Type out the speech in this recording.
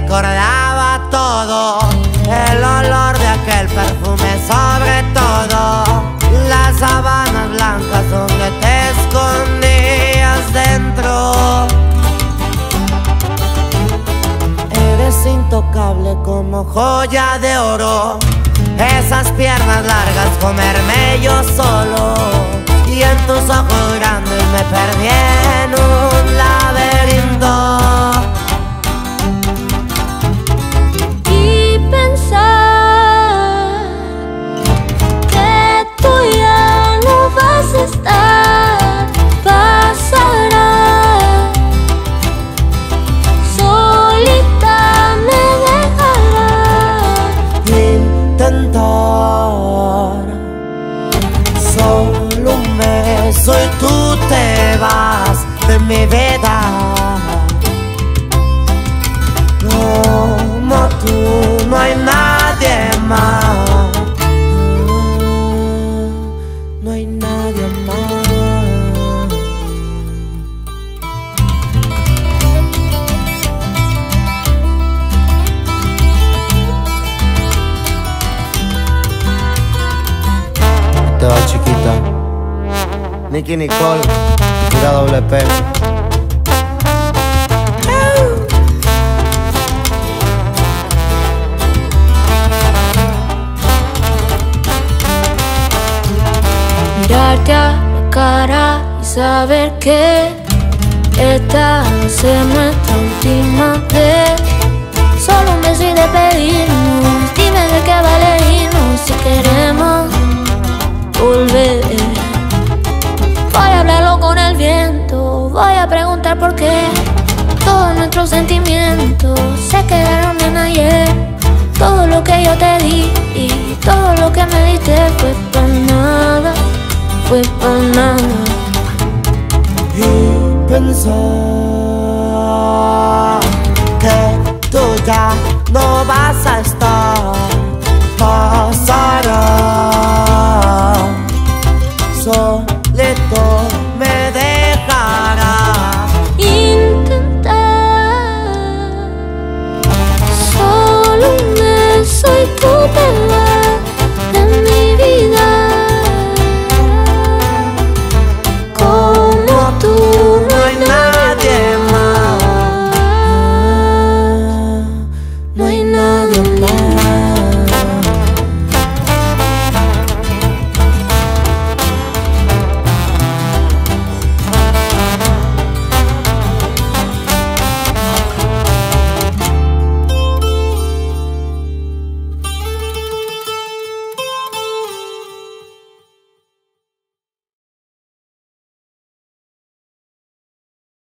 recordaba todo, el olor de aquel perfume sobre todo, las sábanas blancas donde te escondías dentro. Eres intocable como joya de oro, esas piernas largas comerme yo solo, y en tus ojos grandes me perdí en un laberinto. Y pensar que tú ya no vas a estar, pasará. Solita me dejarás intentar. Solo un beso y tú te vas de mi vida. Como tú no hay nadie más, no hay nadie más. Te va, chiquita. Nicky Nicole, tira doble P. Mirarte a la cara y saber que esta va a ser nuestra última vez. Solo un beso y despedirnos. Dime de qué vale irnos si queremos volver. Voy a hablarlo con el viento, voy a preguntar por qué todos nuestros sentimientos se quedaron en ayer. Todo lo que yo te di y todo lo que me diste fue para nada, fue para nada. Y pensar que tú ya no vas